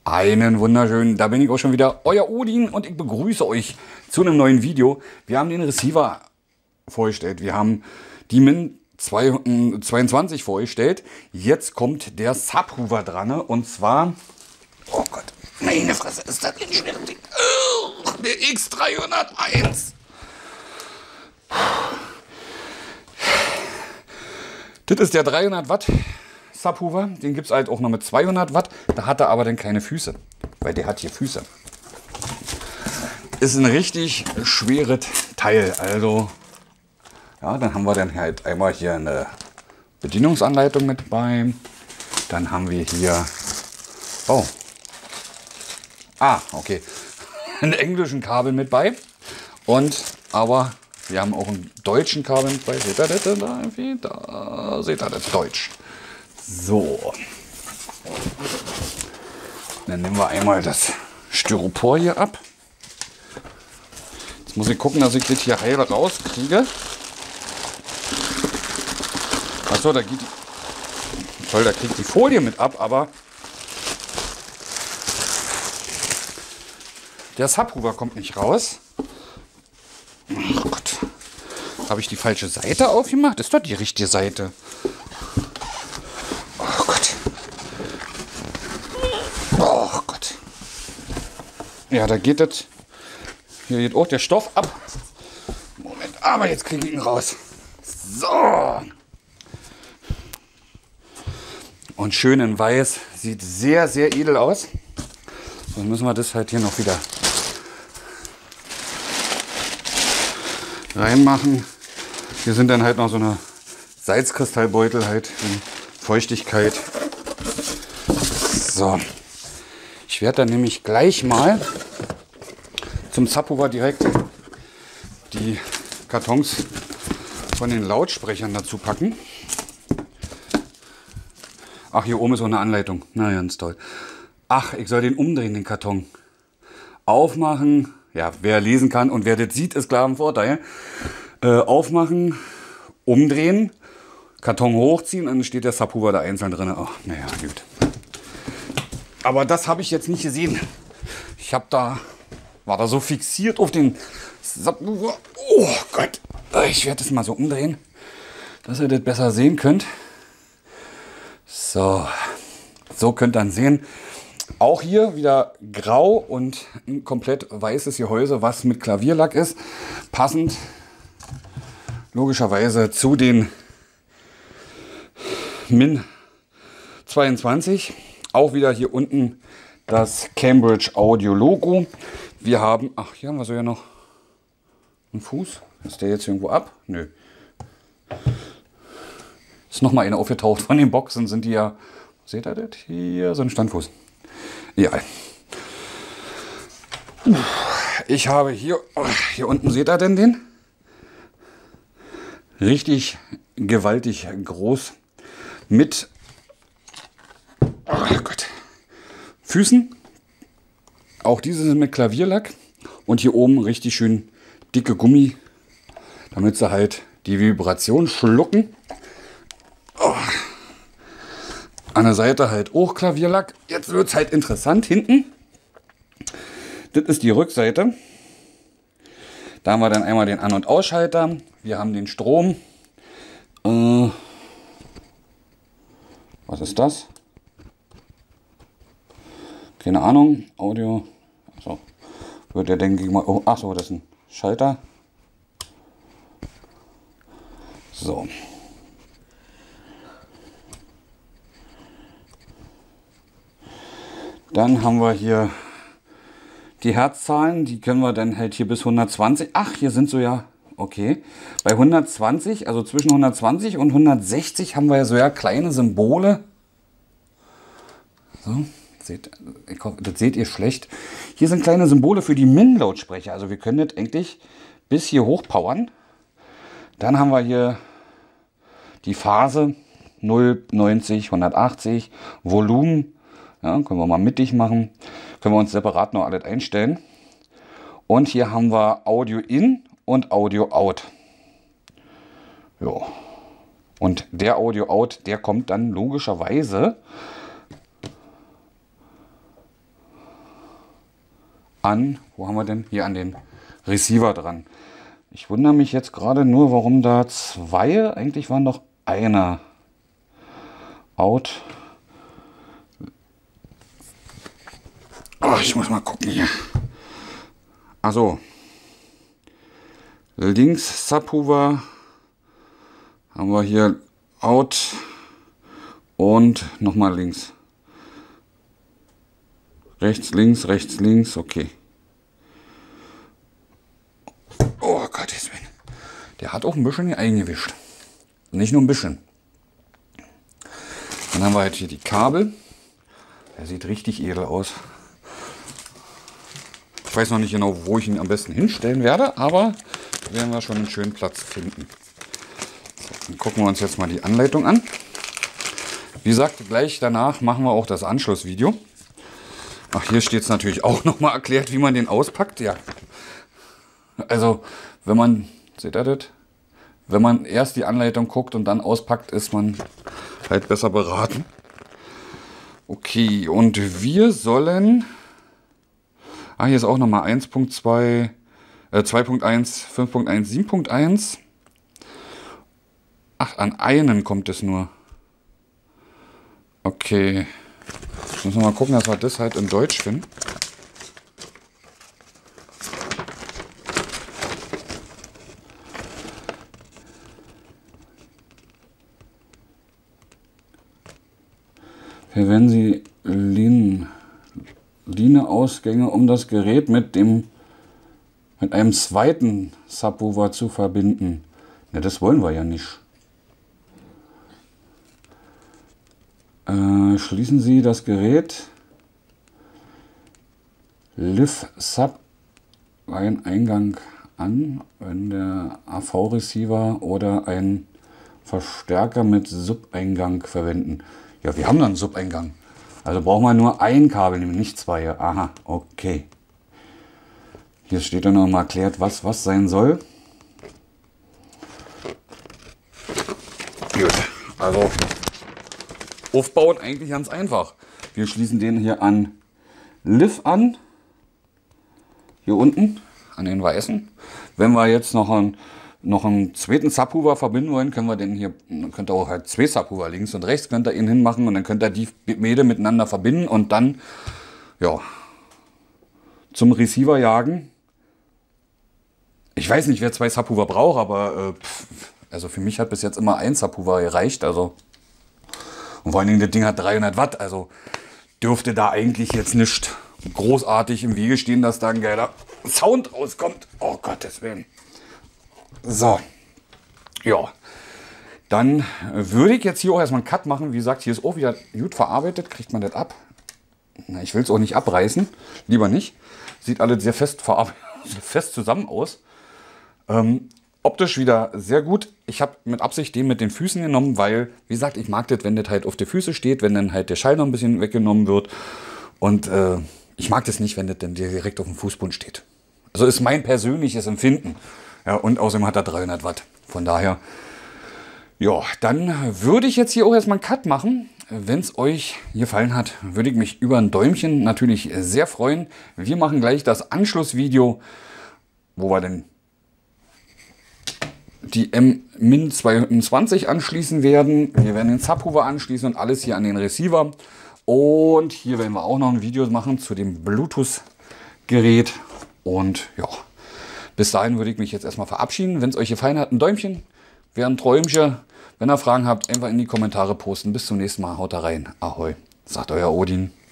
Einen wunderschönen, da bin ich auch schon wieder, euer Odin, und ich begrüße euch zu einem neuen Video. Wir haben den Receiver vorgestellt, wir haben die Min 22 vorgestellt. Jetzt kommt der Subwoofer dran, und zwar, oh Gott, meine Fresse, ist das ein schweres Ding. Der X301. Das ist der 300 Watt Subwoofer, den gibt es halt auch noch mit 200 Watt. Da hat er aber dann keine Füße, weil der hat hier Füße. Ist ein richtig schweres Teil. Also, ja, dann haben wir dann halt einmal hier eine Bedienungsanleitung mit bei. Dann haben wir hier, okay, einen englischen Kabel mit bei. Aber wir haben auch einen deutschen Kabel mit bei. Seht ihr das da irgendwie? Da seht ihr das, Deutsch. So. Dann nehmen wir einmal das Styropor hier ab. Jetzt muss ich gucken, dass ich das hier heil rauskriege. Achso, da geht da kriegt die Folie mit ab, aber der Subwoofer kommt nicht raus. Oh Gott. Habe ich die falsche Seite aufgemacht? Ist doch die richtige Seite. Oh Gott. Oh Gott. Ja, da geht das. Hier geht auch der Stoff ab. Moment, aber jetzt kriege ich ihn raus. So. Und schön in weiß. Sieht sehr, sehr edel aus. Dann müssen wir das halt hier noch wieder reinmachen. Hier sind dann halt noch so eine Salzkristallbeutel halt in Feuchtigkeit. So. Ich werde dann nämlich gleich mal zum Subwoofer direkt die Kartons von den Lautsprechern dazu packen. Ach, hier oben ist auch eine Anleitung. Na, ganz toll. Ach, ich soll den umdrehen, den Karton. Aufmachen. Ja, wer lesen kann und wer das sieht, ist klar ein Vorteil. Aufmachen, umdrehen, Karton hochziehen, und dann steht der Subwoofer da einzeln drin. Ach, naja, gut. Aber das habe ich jetzt nicht gesehen. War da so fixiert auf den Subwoofer. Oh Gott. Ich werde das mal so umdrehen, dass ihr das besser sehen könnt. So könnt ihr dann sehen. Auch hier wieder grau und ein komplett weißes Gehäuse, was mit Klavierlack ist. Passend logischerweise zu den Min 22. Auch wieder hier unten das Cambridge Audio Logo. Wir haben, ach, hier haben wir so ja noch einen Fuß. Ist der jetzt irgendwo ab? Nö. Ist noch mal einer aufgetaucht. Von den Boxen sind die ja, seht ihr das? Hier so ein Standfuß. Ja. Ich habe hier unten, seht ihr denn den? Richtig gewaltig groß mit Füßen. Auch diese sind mit Klavierlack. Und hier oben richtig schön dicke Gummi, damit sie halt die Vibration schlucken. An der Seite halt auch Klavierlack. Jetzt wird es halt interessant hinten. Das ist die Rückseite. Da haben wir dann einmal den An- und Ausschalter. Wir haben den Strom. Was ist das? Keine Ahnung. Audio. So. Wird der, denke ich mal. Oh, ach so, das ist ein Schalter. So. Dann haben wir hier die Herzzahlen, die können wir dann halt hier bis 120. Ach, hier sind so ja, okay. Bei 120, also zwischen 120 und 160 haben wir ja so ja kleine Symbole. So, ich hoffe, das seht ihr schlecht. Hier sind kleine Symbole für die Min-Lautsprecher. Also wir können das eigentlich bis hier hoch powern. Dann haben wir hier die Phase 0, 90, 180, Volumen. Ja, können wir mal mittig machen. Können wir uns separat noch alles einstellen. Und hier haben wir Audio in und Audio out. Jo. Und der Audio out, der kommt dann logischerweise an, wo haben wir denn? Hier an den Receiver dran. Ich wundere mich jetzt gerade nur, warum da zwei, eigentlich waren doch einer. Out. Oh, ich muss mal gucken hier. Also links Subwoofer haben wir hier Out und nochmal links. Rechts, links, okay. Oh Gott, der hat auch ein bisschen hier eingewischt. Nicht nur ein bisschen. Dann haben wir halt hier die Kabel. Der sieht richtig edel aus. Ich weiß noch nicht genau, wo ich ihn am besten hinstellen werde, aber da werden wir schon einen schönen Platz finden. So, dann gucken wir uns jetzt mal die Anleitung an. Wie gesagt, gleich danach machen wir auch das Anschlussvideo. Ach, hier steht es natürlich auch nochmal erklärt, wie man den auspackt. Ja. Also, wenn man, seht ihr das? Wenn man erst die Anleitung guckt und dann auspackt, ist man halt besser beraten. Okay, und wir sollen... Ah, hier ist auch nochmal 1.2, 2.1, 5.1, 7.1. Ach, an einen kommt es nur. Okay. Müssen wir mal gucken, dass wir das halt in Deutsch finden. Verwenden Sie Line-Ausgänge, um das Gerät mit einem zweiten Subwoofer zu verbinden. Ja, das wollen wir ja nicht. Schließen Sie das Gerät Liv-Sub einen Eingang an, wenn der AV-Receiver oder ein Verstärker mit Sub-Eingang verwenden. Ja, wir haben dann einen Sub-Eingang. Also brauchen wir nur ein Kabel, nämlich nicht zwei. Aha, okay. Hier steht dann noch mal erklärt, was sein soll. Gut, also aufbauen eigentlich ganz einfach. Wir schließen den hier an Liv an. Hier unten, an den weißen. Wenn wir jetzt noch einen zweiten Subwoofer verbinden wollen, können wir den hier, könnt ihr auch halt zwei Subwoofer links und rechts, könnt ihr ihn hinmachen und dann könnt ihr die beide miteinander verbinden und dann, ja, zum Receiver jagen. Ich weiß nicht, wer zwei Subwoofer braucht, aber also für mich hat bis jetzt immer ein Subwoofer gereicht, also. Und vor allen Dingen, das Ding hat 300 Watt, also dürfte da eigentlich jetzt nicht großartig im Wege stehen, dass da ein geiler Sound rauskommt. Oh Gottes Willen. So, ja, dann würde ich jetzt hier auch erstmal einen Cut machen. Wie gesagt, hier ist auch wieder gut verarbeitet. Kriegt man das ab? Na, ich will es auch nicht abreißen. Lieber nicht. Sieht alles sehr fest verarbeitet, fest zusammen aus. Optisch wieder sehr gut. Ich habe mit Absicht den mit den Füßen genommen, weil, wie gesagt, ich mag das, wenn das halt auf die Füße steht, wenn dann halt der Schall noch ein bisschen weggenommen wird. Und ich mag das nicht, wenn das dann direkt auf dem Fußboden steht. Also ist mein persönliches Empfinden. Ja, und außerdem hat er 300 Watt. Von daher, ja, dann würde ich jetzt hier auch erstmal einen Cut machen. Wenn es euch gefallen hat, würde ich mich über ein Däumchen natürlich sehr freuen. Wir machen gleich das Anschlussvideo, wo wir dann die M-Min22 anschließen werden. Wir werden den Subwoofer anschließen und alles hier an den Receiver. Und hier werden wir auch noch ein Video machen zu dem Bluetooth-Gerät. Und ja, bis dahin würde ich mich jetzt erstmal verabschieden. Wenn es euch gefallen hat, ein Däumchen, wäre ein Träumchen. Wenn ihr Fragen habt, einfach in die Kommentare posten. Bis zum nächsten Mal. Haut da rein. Ahoi, sagt euer Odin.